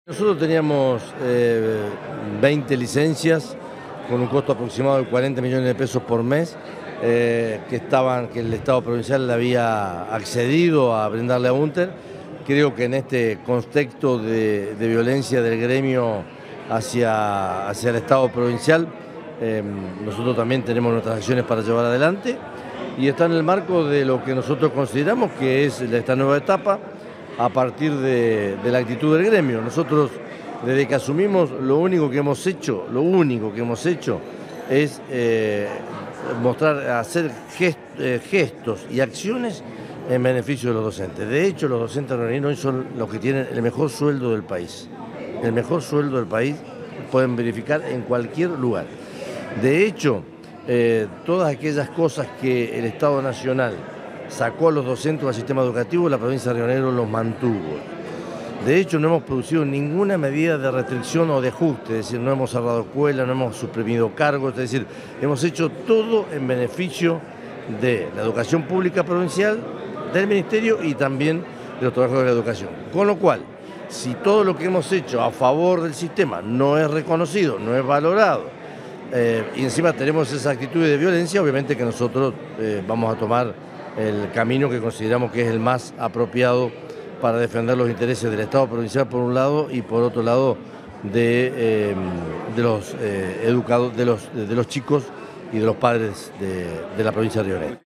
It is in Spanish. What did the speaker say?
Nosotros teníamos 20 licencias con un costo aproximado de 40 millones de pesos por mes que el Estado provincial le había accedido a brindarle a UNTER. Creo que en este contexto de violencia del gremio hacia el Estado provincial, nosotros también tenemos nuestras acciones para llevar adelante y está en el marco de lo que nosotros consideramos que es esta nueva etapa a partir de la actitud del gremio. Nosotros, desde que asumimos, lo único que hemos hecho es hacer gestos y acciones en beneficio de los docentes. De hecho, los docentes rionegrinos hoy son los que tienen el mejor sueldo del país. El mejor sueldo del país pueden verificar en cualquier lugar. De hecho, todas aquellas cosas que el Estado Nacional sacó a los docentes del sistema educativo, la provincia de Río Negro los mantuvo. De hecho, no hemos producido ninguna medida de restricción o de ajuste, es decir, no hemos cerrado escuelas, no hemos suprimido cargos, es decir, hemos hecho todo en beneficio de la educación pública provincial, del Ministerio y también de los trabajadores de la educación. Con lo cual, si todo lo que hemos hecho a favor del sistema no es reconocido, no es valorado, y encima tenemos esa actitud de violencia, obviamente que nosotros vamos a tomar el camino que consideramos que es el más apropiado para defender los intereses del Estado provincial por un lado y por otro lado de los chicos y de los padres de la provincia de Río Negro.